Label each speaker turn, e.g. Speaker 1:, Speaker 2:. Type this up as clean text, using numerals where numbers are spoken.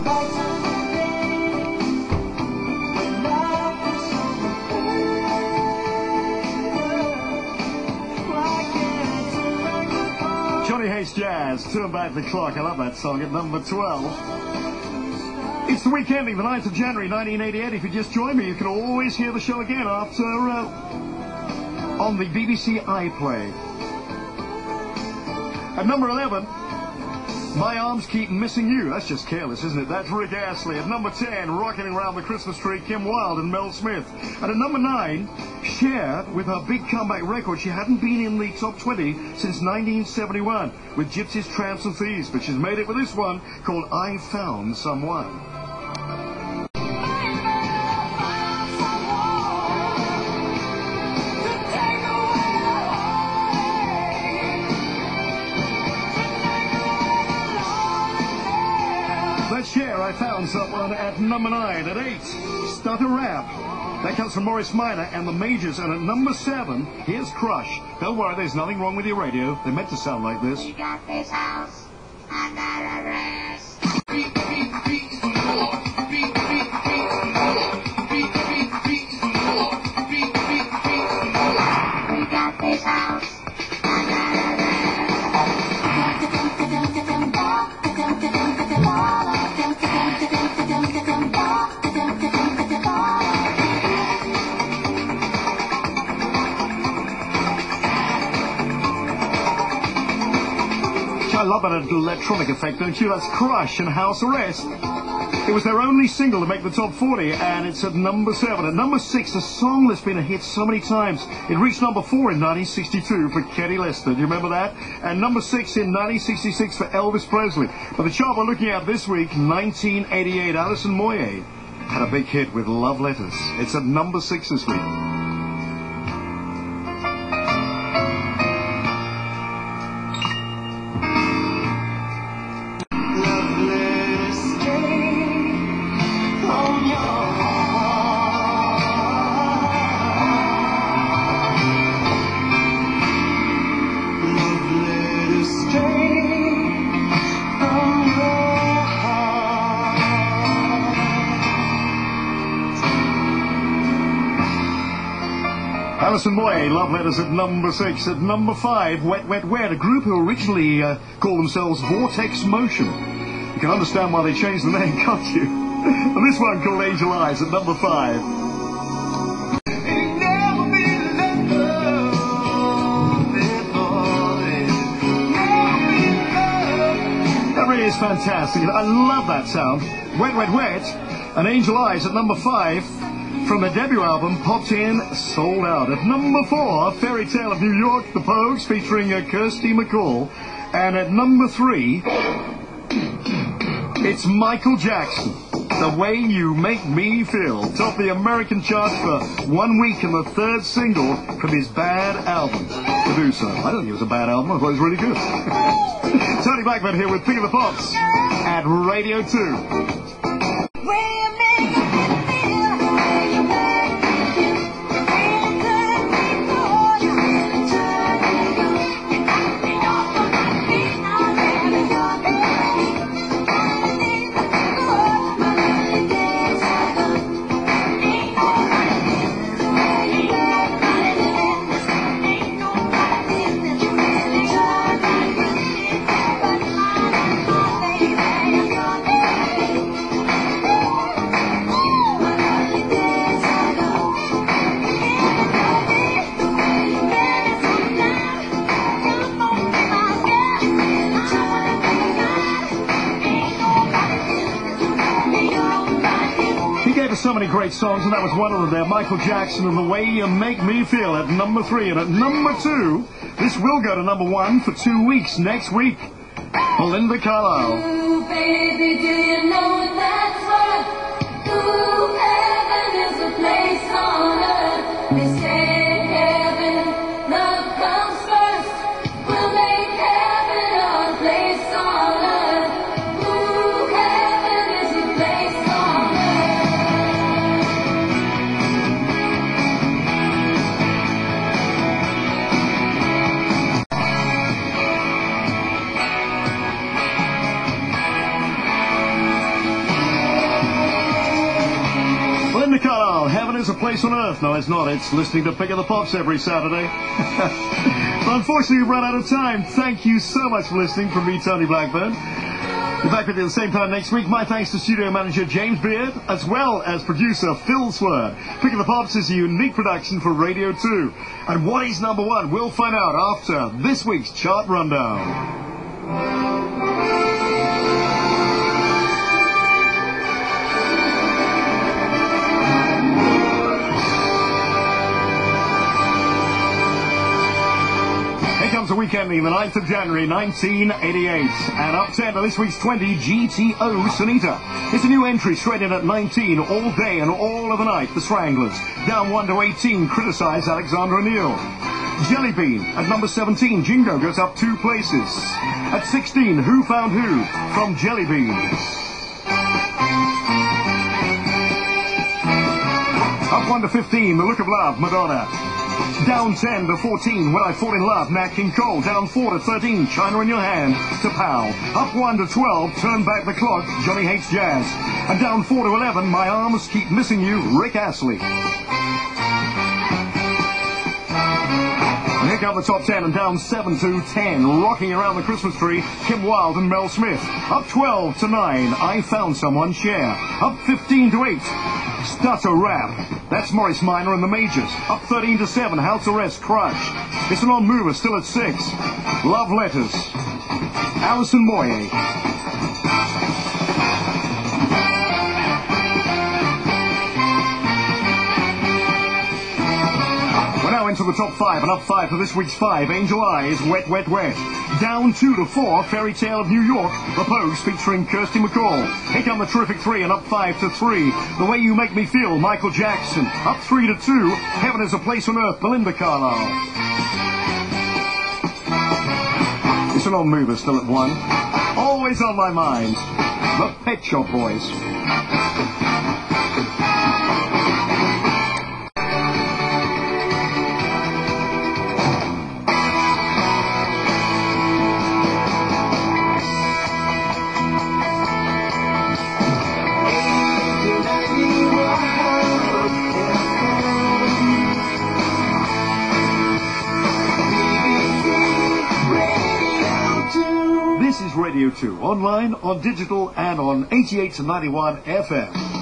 Speaker 1: Jazz, Turn Back the Clock. I love that song at number 12. It's the week ending, the 9th of January 1988. If you just joined me, you can always hear the show again after on the BBC iPlayer. At number 11, My Arms Keep Missing You. That's just careless, isn't it? That's Rick Astley. At number 10, Rocking Around the Christmas Tree, Kim Wilde and Mel Smith. And at number 9, Cher, with her big comeback record. She hadn't been in the top 20 since 1971 with Gypsies, Tramps and Thieves, but she's made it with this one called I Found Someone. That's Cher, I Found Someone at number 9. At 8, Stutter Rap. That comes from Morris Minor and the Majors. And at number 7, here's Crush. Don't worry, there's nothing wrong with your radio. They're meant to sound like this.
Speaker 2: We got this house under arrest. Beat, beat, beat the Lord. Beat, beat, beat the Lord. Beat, beat, beat the Lord. Beat, beat, beat the Lord. We got this house under arrest.
Speaker 1: I love that electronic effect, don't you? That's Crush and House Arrest. It was their only single to make the top 40, and it's at number 7. At number 6, a song that's been a hit so many times. It reached number 4 in 1962 for Kenny Lester. Do you remember that? And number 6 in 1966 for Elvis Presley. But the chart we're looking at this week, 1988, Alison Moyet had a big hit with Love Letters. It's at number 6 this week. Alison Moyet, Love Letters at number 6. At number 5, Wet, Wet, Wet, a group who originally called themselves Vortex Motion. You can understand why they changed the name, can't you? And this one called Angel Eyes at number 5. That really is fantastic. I love that sound. Wet, Wet, Wet, and Angel Eyes at number 5. From the debut album, Popped In, Sold Out. At number 4, Fairy Tale of New York, The Pogues, featuring Kirsty MacColl. And at number 3, it's Michael Jackson, The Way You Make Me Feel. Topped the American charts for 1 week and the 3rd single from his Bad album to do so. I don't think it was a bad album, I thought it was really good. Tony Blackburn here with Pick of the Pops at Radio 2. So many great songs, and that was one of them there. Michael Jackson and The Way You Make Me Feel at number 3. And at number 2, this will go to number 1 for 2 weeks next week. Belinda Carlisle.
Speaker 3: Ooh, baby, do you know that's what? Ooh, heaven is a place on earth. They say heaven, love comes first. We'll make heaven our place on earth. Ooh, heaven is a place on earth.
Speaker 1: is a place on earth. No, it's not. It's listening to Pick of the Pops every Saturday. But unfortunately, we've run out of time. Thank you so much for listening from me, Tony Blackburn. Be back with you at the same time next week. My thanks to studio manager James Beard, as well as producer Phil Swerd. Pick of the Pops is a unique production for Radio 2. And what is number one, we'll find out after this week's chart rundown. Comes a week ending the 9th of January 1988, and up 10 to this week's 20, GTO Sunita. It's a new entry straight in at 19, all day and all of the night, the Stranglers. Down 1 to 18, Criticise Alexander O'Neill. Jellybean at number 17, Jingo goes up 2 places. At 16, Who Found Who from Jellybean. Up 1 to 15, The Look of Love, Madonna. Down 10 to 14, When I Fall in Love, Nat King Cole. Down 4 to 13, China in Your Hand, to Pal. Up 1 to 12, Turn Back the Clock, Johnny Hates Jazz. And down 4 to 11, My Arms Keep Missing You, Rick Astley. And here come the top 10, and down 7 to 10, Rocking Around the Christmas Tree, Kim Wilde and Mel Smith. Up 12 to 9, I Found Someone, Cher. Up 15 to 8, Stutter Rap. That's Maurice Minor and the Majors. Up 13 to 7, House Arrest, Crush. It's an on-mover, still at 6. Love Letters, Alison Moyet. We're now into the top 5, and up 5 for this week's 5, Angel Eyes, Wet, Wet, Wet. Down 2 to 4, Fairy Tale of New York, The Pogues featuring Kirsty MacColl. Here come the terrific 3, and up 5 to 3, The Way You Make Me Feel, Michael Jackson. Up 3 to 2, Heaven is a Place on Earth, Belinda Carlisle. It's an on-mover, still at 1. Always on my mind, The Pet Shop Boys. This is Radio 2, online, on digital, and on 88 to 91 FM.